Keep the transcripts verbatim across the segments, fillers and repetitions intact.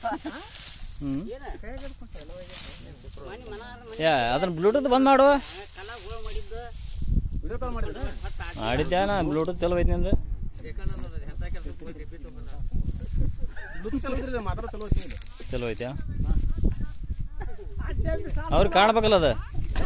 ಹ್ಞೂ ಯಾ ಅದನ್ನ ಬ್ಲೂಟೂತ್ ಬಂದ್ ಮಾಡು ಮಾಡಿದ್ಯಾ ನಾ ಬ್ಲೂಟೂತ್ ಚಲೋ ಐತಿ ನಿಂದು ಚಲೋ ಐತ್ಯಾ ಅವ್ರಿಗೆ ಕಾಣ್ಬೇಕಲ್ಲ ಅದ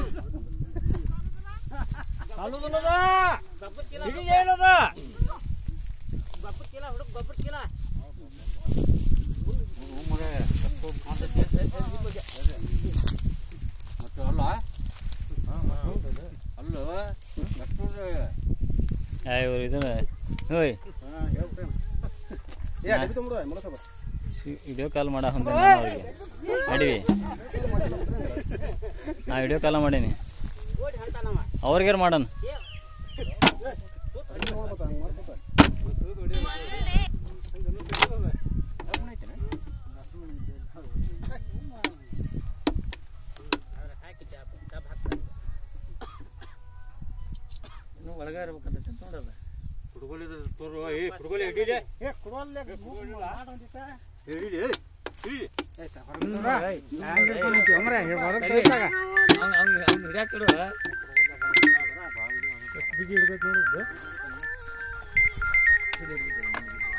ಇವ್ರು ಇದನ್ನ ಓಯ್ ವಿಡಿಯೋ ಕಾಲ್ ಮಾಡ ಅವ್ರಿಗೆ ನಡಿವಿ ನಾ ವಿಡಿಯೋ ಕಾಲ್ ಮಾಡೀನಿ ಅವ್ರಿಗಾರು ಮಾಡೋಣ ಒಳಗ ಇರ್ಬೇಕಂತ ನೋಡಲ್ಲ ಕುಡ್ಗೋಲಿ ತೋರು ಏ ಕುಡ್ಗೋಲಿ ಹಿಡಿಲೆ ಏ ಕುಡ್ಗೋಲಿ ಹಿಡಿಲೆ ಹಿಡಿ ಏ ಸಾಫರ ಹ್ಯಾಂಗ್ ಹಿಡ್ಕೊಂಡಿ ಅಮರ ಹೊರಗೆ ಕೈತಾಗ ಅವ್ನು ಅವ್ನು ಅವ್ನು ಹಿಡಿಯಾಕ ಕೊಡು ಬಿಗಿ ಹಿಡಬೇಕು ನೋಡು